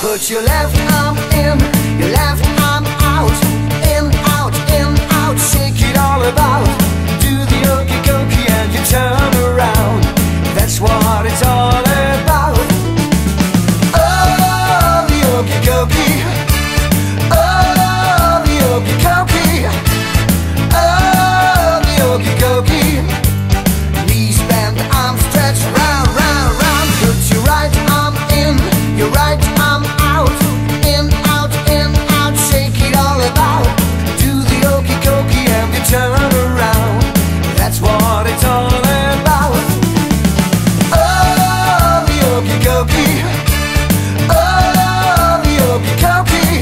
Put your left arm in, your left arm out. In, out, in, out. Shake it all about. Do the okey dokey and you turn around. That's what it's all about. Oh, the okey dokey. Oh, the okey dokey. Oh, the okey dokey. Knees bend, arms stretch, round, round, round. Put your right arm in, your right arm out. In, out, shake it all about. Do the okey dokey and you turn around. That's what it's all about. Oh, the okey dokey. Oh, the okey dokey.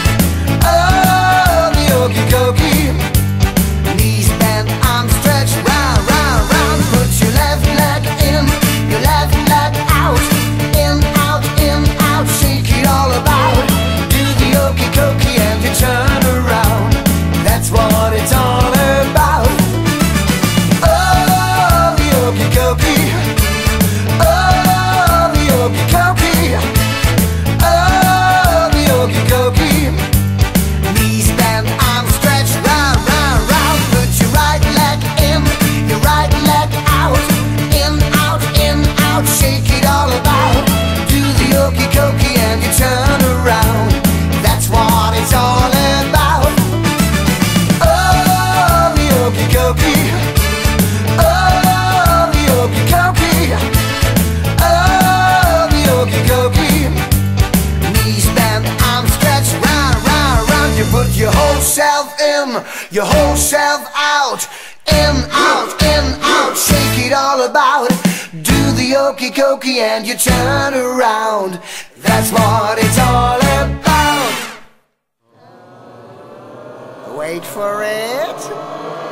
Oh, the okey dokey. Knees bend, arms stretch, round, round, round. Put your left leg in, your left leg out. In, out, shake it all about. Do the okey dokey and you turn around. That's what it's all about. Oh, the okey dokey. Oh, the okey dokey. Oh, the okey dokey. Knees bend, arms stretch, round, round, round. Put your right leg in, your right leg out. In, out, shake it all about. Do the okey dokey and you turn around. That's what it's all about. Oh, the okey dokey. Oh, the okey dokey. Oh, the okey dokey. Knees bend, arms stretch, round, round, round. You put your whole self in, your whole self out. In, out, shake it all about. Do the okey dokey and you turn around. That's what it's all about. Wait for it.